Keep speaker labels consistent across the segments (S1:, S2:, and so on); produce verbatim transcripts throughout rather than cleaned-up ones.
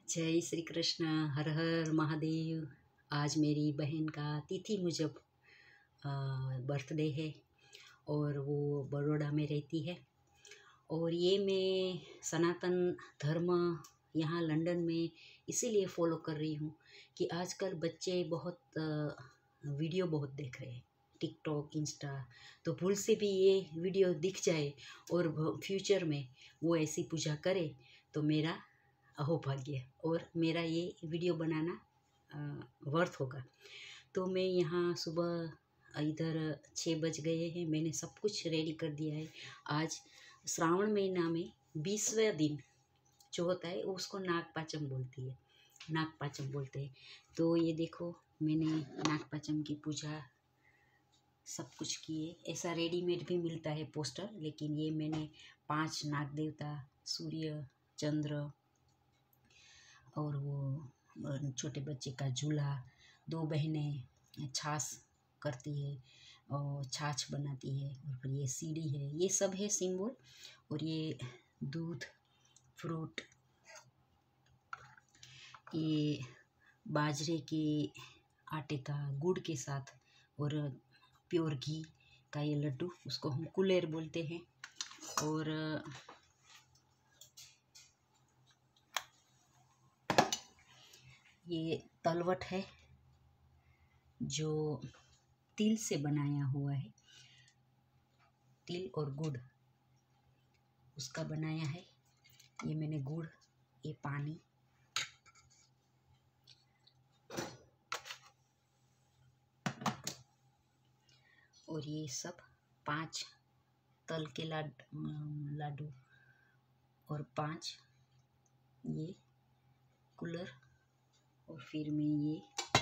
S1: जय श्री कृष्ण। हर हर महादेव। आज मेरी बहन का तिथि मुजब बर्थडे है और वो बड़ौदा में रहती है। और ये मैं सनातन धर्म यहाँ लंदन में इसीलिए फॉलो कर रही हूँ कि आजकल बच्चे बहुत वीडियो बहुत देख रहे हैं, टिकटॉक, इंस्टा। तो भूल से भी ये वीडियो दिख जाए और फ्यूचर में वो ऐसी पूजा करे तो मेरा अहोभाग्य और मेरा ये वीडियो बनाना वर्थ होगा। तो मैं यहाँ सुबह इधर छः बज गए हैं, मैंने सब कुछ रेडी कर दिया है। आज श्रावण महीना में बीसवें दिन जो होता है उसको नागपाचम बोलती है, नागपाचम बोलते हैं। तो ये देखो मैंने नागपाचम की पूजा सब कुछ किए। ऐसा रेडीमेड भी मिलता है पोस्टर, लेकिन ये मैंने पांच नाग देवता, सूर्य, चंद्र और वो छोटे बच्चे का झूला, दो बहनें छाछ करती है और छाछ बनाती है, और फिर ये सीढ़ी है, ये सब है सिंबल। और ये दूध, फ्रूट, ये बाजरे के आटे का गुड़ के साथ और प्योर घी का ये लड्डू, उसको हम कुलेर बोलते हैं। और ये तलवट है जो तिल से बनाया हुआ है, तिल और गुड़ उसका बनाया है। ये मैंने गुड़, ये पानी, और ये सब पांच तल के लाड लाडू और पांच ये कुलर, और फिर मैं ये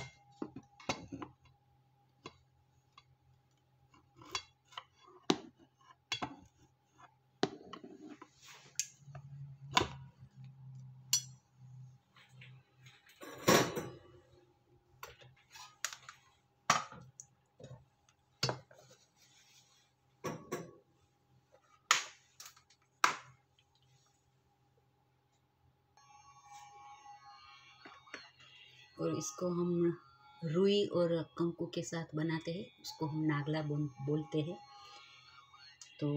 S1: और इसको हम रुई और कंकु के साथ बनाते हैं, उसको हम नागला बोल बोलते हैं। तो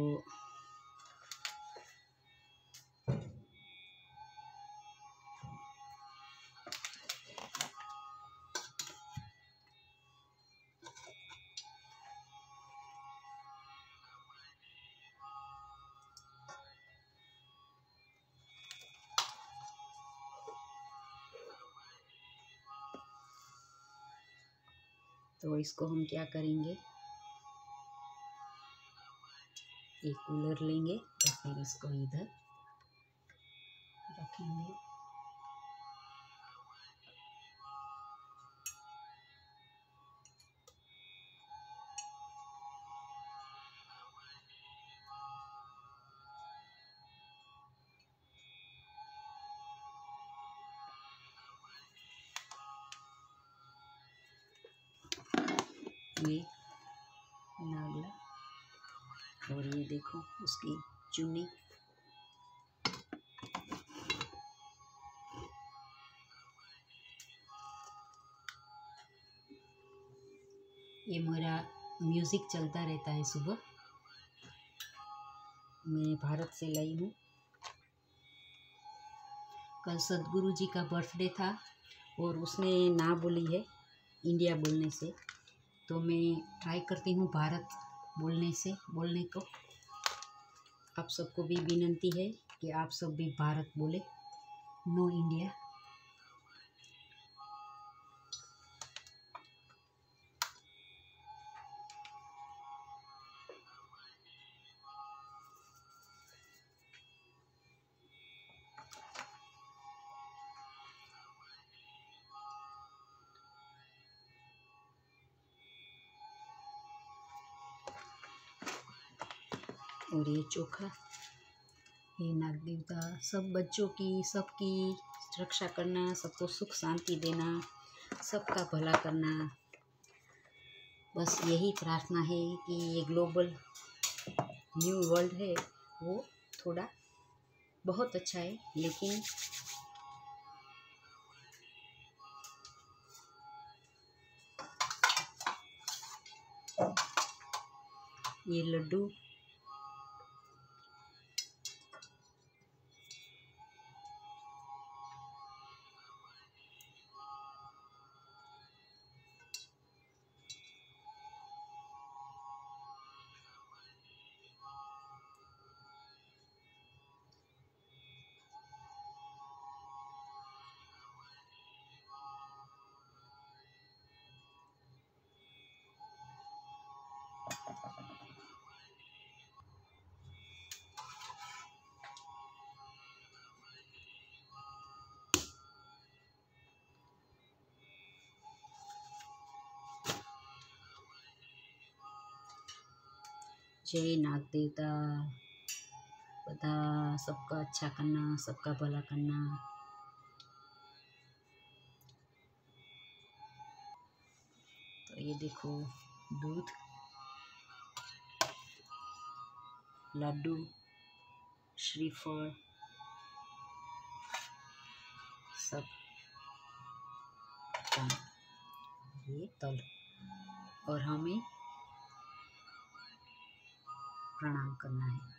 S1: तो इसको हम क्या करेंगे, एक कूलर लेंगे और फिर इसको इधर रखेंगे। ये नागला, और ये देखो उसकी चुन्नी। ये मेरा म्यूज़िक चलता रहता है सुबह। मैं भारत से लाई हूँ। कल सदगुरु जी का बर्थडे था और उसने ना बोली है इंडिया बोलने से, तो मैं ट्राई करती हूँ भारत बोलने से बोलने को। आप सबको भी विनती है कि आप सब भी भारत बोले, नो इंडिया। और ये चोखा, ये नाग देवता, सब बच्चों की, सबकी रक्षा करना, सबको सुख शांति देना, सबका भला करना। बस यही प्रार्थना है कि ये ग्लोबल न्यू वर्ल्ड है वो थोड़ा बहुत अच्छा है, लेकिन ये लड्डू जय नाग देवता, बता सबका अच्छा करना, सबका भला करना। तो ये देखो दूध, लड्डू, श्रीफल सब, ये तल, और हमें प्रणाम करना है।